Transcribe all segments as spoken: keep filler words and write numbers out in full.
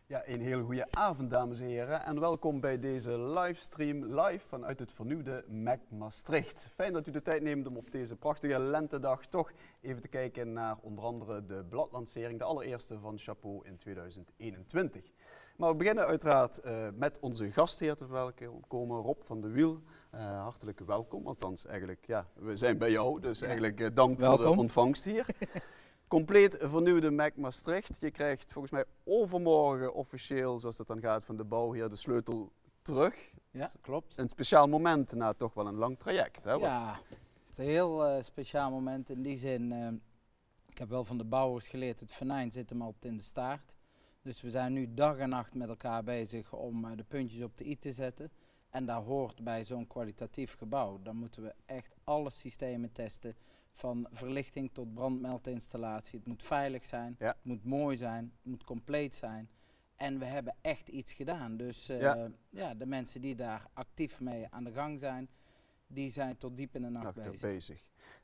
Ja, een hele goede avond, dames en heren, en welkom bij deze livestream live vanuit het vernieuwde M A C Maastricht. Fijn dat u de tijd neemt om op deze prachtige lentedag toch even te kijken naar onder andere de bladlancering, de allereerste van Chapeau in tweeduizend eenentwintig. Maar we beginnen uiteraard uh, met onze gastheer te verwelkomen, Rob van de Wiel. Uh, hartelijk welkom, althans eigenlijk, ja, we zijn bij jou, dus ja. eigenlijk uh, dank welkom. Voor de ontvangst hier. Compleet vernieuwde M A C Maastricht. Je krijgt volgens mij overmorgen officieel, zoals dat dan gaat, van de bouwheer de sleutel terug. Ja, klopt. Een speciaal moment na toch wel een lang traject. Hè? Ja, het is een heel uh, speciaal moment in die zin. Uh, ik heb wel van de bouwers geleerd, het venijn zit hem altijd in de staart. Dus we zijn nu dag en nacht met elkaar bezig om uh, de puntjes op de i te zetten. En daar hoort bij zo'n kwalitatief gebouw. Dan moeten we echt alle systemen testen. Van verlichting tot brandmeldinstallatie. Het moet veilig zijn, ja. Het moet mooi zijn, het moet compleet zijn. En we hebben echt iets gedaan. Dus uh, ja. Ja, de mensen die daar actief mee aan de gang zijn, die zijn tot diep in de nacht bezig. bezig.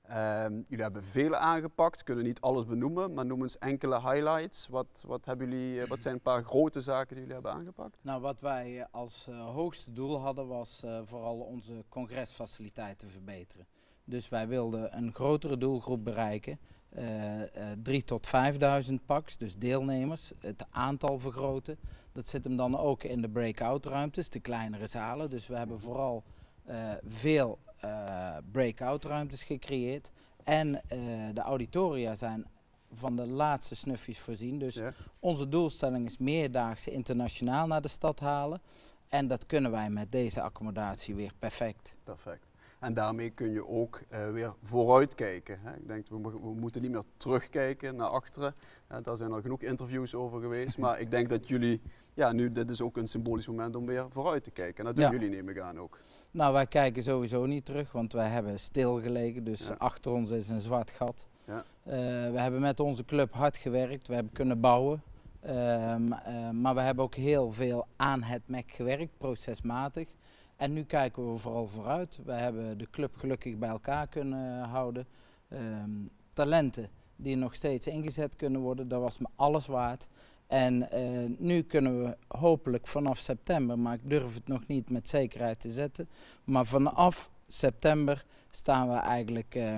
Um, jullie hebben veel aangepakt, kunnen niet alles benoemen, maar noem eens enkele highlights. Wat, wat, hebben jullie, wat zijn een paar grote zaken die jullie hebben aangepakt? Nou, wat wij als uh, hoogste doel hadden was uh, vooral onze congresfaciliteiten verbeteren. Dus wij wilden een grotere doelgroep bereiken, uh, uh, drie tot vijfduizend paks, dus deelnemers, het aantal vergroten. Dat zit hem dan ook in de breakout ruimtes, de kleinere zalen. Dus we hebben vooral uh, veel uh, breakout ruimtes gecreëerd. En uh, de auditoria zijn van de laatste snufjes voorzien. Dus ja. Onze doelstelling is meerdaagse internationaal naar de stad halen. En dat kunnen wij met deze accommodatie weer perfect. Perfect. En daarmee kun je ook uh, weer vooruitkijken. Hè. Ik denk, we, we moeten niet meer terugkijken naar achteren. Uh, daar zijn al genoeg interviews over geweest. Maar ik denk dat jullie, ja, nu, dit is ook een symbolisch moment om weer vooruit te kijken. En dat doen ja. jullie, neem ik aan ook. Nou, wij kijken sowieso niet terug, want wij hebben stilgelegen. Dus ja. achter ons is een zwart gat. Ja. Uh, we hebben met onze club hard gewerkt. We hebben kunnen bouwen. Uh, uh, maar we hebben ook heel veel aan het M A C gewerkt, procesmatig. En nu kijken we vooral vooruit. We hebben de club gelukkig bij elkaar kunnen houden. Um, talenten die nog steeds ingezet kunnen worden, dat was me alles waard. En uh, nu kunnen we hopelijk vanaf september, maar ik durf het nog niet met zekerheid te zetten. Maar vanaf september staan we eigenlijk uh,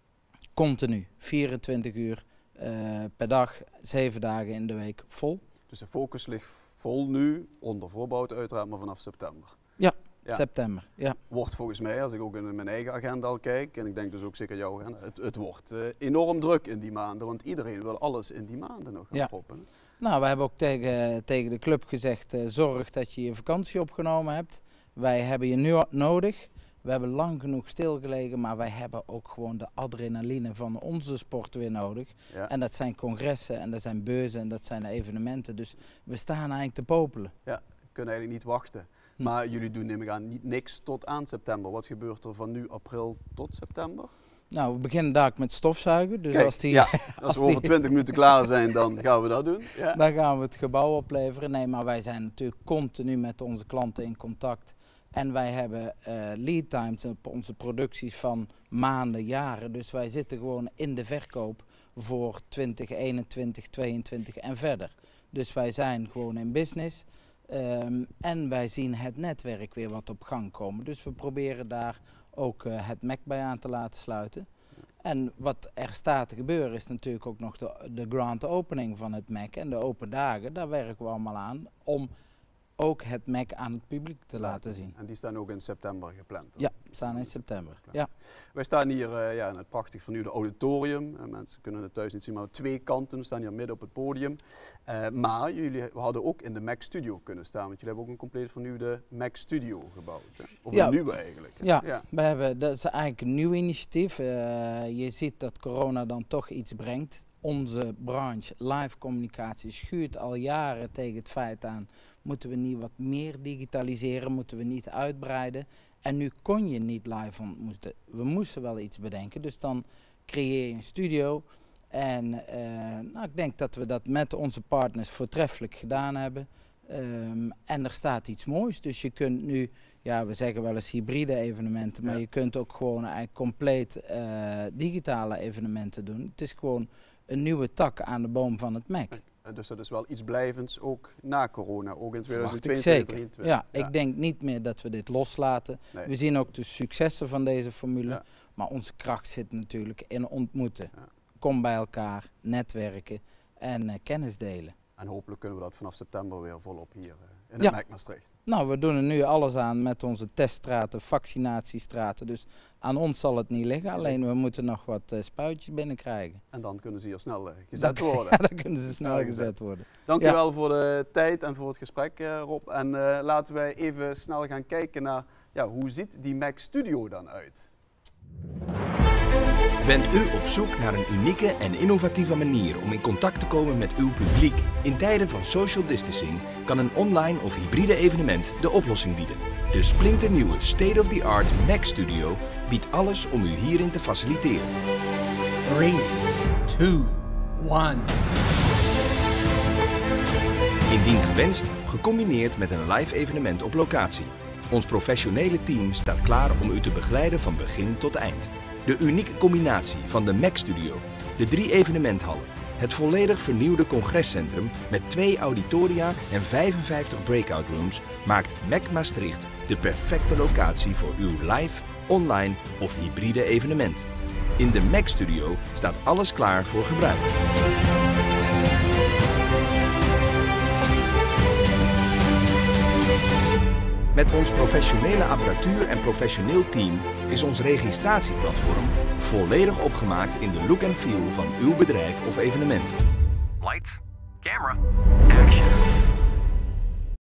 continu, vierentwintig uur uh, per dag, zeven dagen in de week vol. Dus de focus ligt vol nu, onder voorbouw uiteraard, maar vanaf september. Ja. Ja. September, ja. Wordt volgens mij, als ik ook in mijn eigen agenda al kijk, en ik denk dus ook zeker jouw agenda, het, het wordt uh, enorm druk in die maanden, want iedereen wil alles in die maanden nog gaan ja. proppen. Nou, we hebben ook tegen, tegen de club gezegd, uh, zorg dat je je vakantie opgenomen hebt. Wij hebben je nu nodig. We hebben lang genoeg stilgelegen, maar wij hebben ook gewoon de adrenaline van onze sport weer nodig. Ja. En dat zijn congressen, en dat zijn beurzen, en dat zijn evenementen. Dus we staan eigenlijk te popelen. Ja, we kunnen eigenlijk niet wachten. Maar jullie doen, neem ik aan, niet niks tot aan september. Wat gebeurt er van nu april tot september? Nou, we beginnen daar met stofzuigen. Dus Kijk, als, die, ja, als, als we over twintig minuten klaar zijn, dan gaan we dat doen. Ja. Dan gaan we het gebouw opleveren. Nee, maar wij zijn natuurlijk continu met onze klanten in contact. En wij hebben uh, lead times op onze producties van maanden, jaren. Dus wij zitten gewoon in de verkoop voor twintig eenentwintig, tweeëntwintig en verder. Dus wij zijn gewoon in business. Um, en wij zien het netwerk weer wat op gang komen. Dus we proberen daar ook uh, het M A C bij aan te laten sluiten. En wat er staat te gebeuren is natuurlijk ook nog de, de grand opening van het M A C. En de open dagen, daar werken we allemaal aan om ook het M A C aan het publiek te laten zien. En die staan ook in september gepland? Ja, staan in september. Ja. Wij staan hier uh, ja, in het prachtig vernieuwde auditorium. Uh, mensen kunnen het thuis niet zien, maar twee kanten. We staan hier midden op het podium. Uh, maar jullie hadden ook in de M A C Studio kunnen staan, want jullie hebben ook een compleet vernieuwde M A C Studio gebouwd. Hè? Of ja. een nieuwe eigenlijk. Hè? Ja, ja. We hebben, dat is eigenlijk een nieuw initiatief. Uh, je ziet dat corona dan toch iets brengt. Onze branche, live communicatie, schuurt al jaren tegen het feit aan, moeten we niet wat meer digitaliseren, moeten we niet uitbreiden. En nu kon je niet live ontmoeten. We moesten wel iets bedenken, dus dan creëer je een studio. En uh, nou, ik denk dat we dat met onze partners voortreffelijk gedaan hebben. Um, en er staat iets moois, dus je kunt nu, ja, we zeggen wel eens hybride evenementen, maar ja. je kunt ook gewoon eigenlijk compleet uh, digitale evenementen doen. Het is gewoon een nieuwe tak aan de boom van het M A C. Dus dat is wel iets blijvends, ook na corona, ook in tweeduizend Zeker. tweeëntwintig. Ja, ja, ik denk niet meer dat we dit loslaten. Nee. We zien ook de successen van deze formule, ja. maar onze kracht zit natuurlijk in ontmoeten. Ja. Kom bij elkaar, netwerken en uh, kennis delen. En hopelijk kunnen we dat vanaf september weer volop hier uh, in ja. het M A C Maastricht. Nou, we doen er nu alles aan met onze teststraten, vaccinatiestraten. Dus aan ons zal het niet liggen, alleen we moeten nog wat uh, spuitjes binnenkrijgen. En dan kunnen ze hier snel uh, gezet dan, worden. Ja, dan kunnen ze snel gezet worden. Dank ja. u wel voor de tijd en voor het gesprek, uh, Rob. En uh, laten wij even snel gaan kijken naar, ja, hoe ziet die M A C Studio dan uit? Bent u op zoek naar een unieke en innovatieve manier om in contact te komen met uw publiek? In tijden van social distancing kan een online of hybride evenement de oplossing bieden. De splinternieuwe state-of-the-art M A C Studio biedt alles om u hierin te faciliteren. drie, twee, één. Indien gewenst, gecombineerd met een live evenement op locatie. Ons professionele team staat klaar om u te begeleiden van begin tot eind. De unieke combinatie van de M A C Studio, de drie evenementhallen, het volledig vernieuwde congrescentrum met twee auditoria en vijfenvijftig breakout rooms maakt M A C Maastricht de perfecte locatie voor uw live, online of hybride evenement. In de M A C Studio staat alles klaar voor gebruik. Met ons professionele apparatuur en professioneel team is ons registratieplatform volledig opgemaakt in de look en feel van uw bedrijf of evenement. Lights, camera,